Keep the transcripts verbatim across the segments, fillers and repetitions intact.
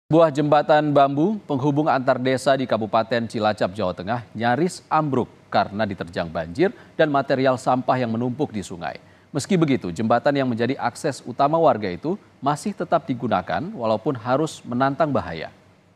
Buah jembatan bambu penghubung antar desa di Kabupaten Cilacap, Jawa Tengah nyaris ambruk karena diterjang banjir dan material sampah yang menumpuk di sungai. Meski begitu, jembatan yang menjadi akses utama warga itu masih tetap digunakan walaupun harus menantang bahaya.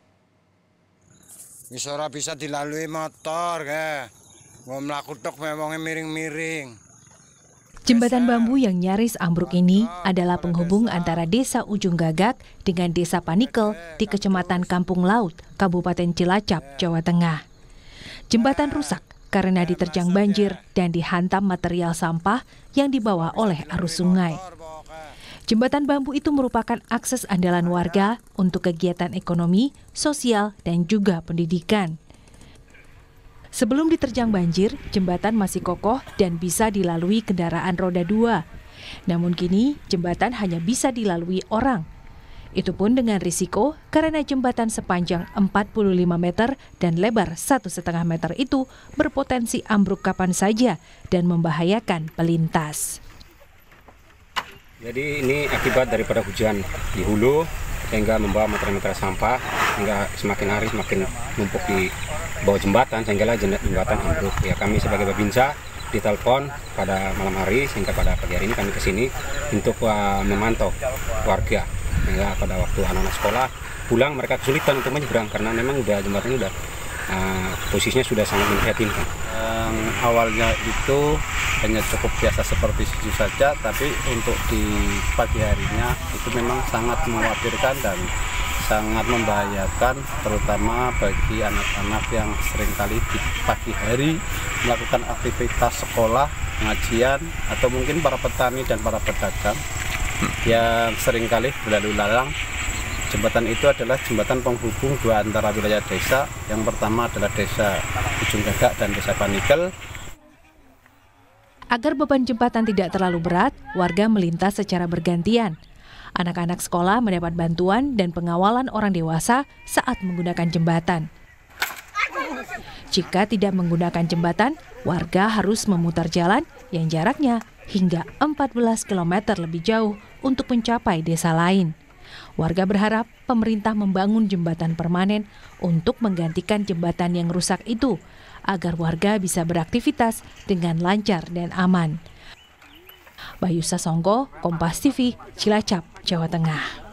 Isora bisa dilalui motor, ke. Mau melaku tok memangnya miring-miring. Jembatan bambu yang nyaris ambruk ini adalah penghubung antara desa Ujung Gagak dengan desa Panikel di Kecamatan Kampung Laut, Kabupaten Cilacap, Jawa Tengah. Jembatan rusak karena diterjang banjir dan dihantam material sampah yang dibawa oleh arus sungai. Jembatan bambu itu merupakan akses andalan warga untuk kegiatan ekonomi, sosial, dan juga pendidikan. Sebelum diterjang banjir, jembatan masih kokoh dan bisa dilalui kendaraan roda dua. Namun kini, jembatan hanya bisa dilalui orang. Itu pun dengan risiko karena jembatan sepanjang empat puluh lima meter dan lebar satu koma lima meter itu berpotensi ambruk kapan saja dan membahayakan pelintas. Jadi ini akibat daripada hujan di hulu sehingga membawa material-material sampah hingga semakin hari semakin numpuk di bawah jembatan sehingga jembatan ambruk. Ya, kami sebagai Babinsa ditelepon pada malam hari sehingga pada pagi hari ini kami ke sini untuk uh, memantau warga. Sehingga pada waktu anak-anak sekolah pulang mereka kesulitan untuk menyeberang karena memang udah jembatan udah uh, posisinya sudah sangat memprihatinkan. Yang awalnya itu hanya cukup biasa seperti itu saja, tapi untuk di pagi harinya itu memang sangat mengkhawatirkan dan sangat membahayakan, terutama bagi anak-anak yang seringkali di pagi hari melakukan aktivitas sekolah, pengajian, atau mungkin para petani dan para pedagang yang seringkali berlalu lalang. Jembatan itu adalah jembatan penghubung dua antara wilayah desa. Yang pertama adalah desa Ujung Gagak dan desa Panikel. Agar beban jembatan tidak terlalu berat, warga melintas secara bergantian. Anak-anak sekolah mendapat bantuan dan pengawalan orang dewasa saat menggunakan jembatan. Jika tidak menggunakan jembatan, warga harus memutar jalan yang jaraknya hingga empat belas kilometer lebih jauh untuk mencapai desa lain. Warga berharap pemerintah membangun jembatan permanen untuk menggantikan jembatan yang rusak itu, agar warga bisa beraktivitas dengan lancar dan aman. Bayu Sasongko, Kompas T V, Cilacap, Jawa Tengah.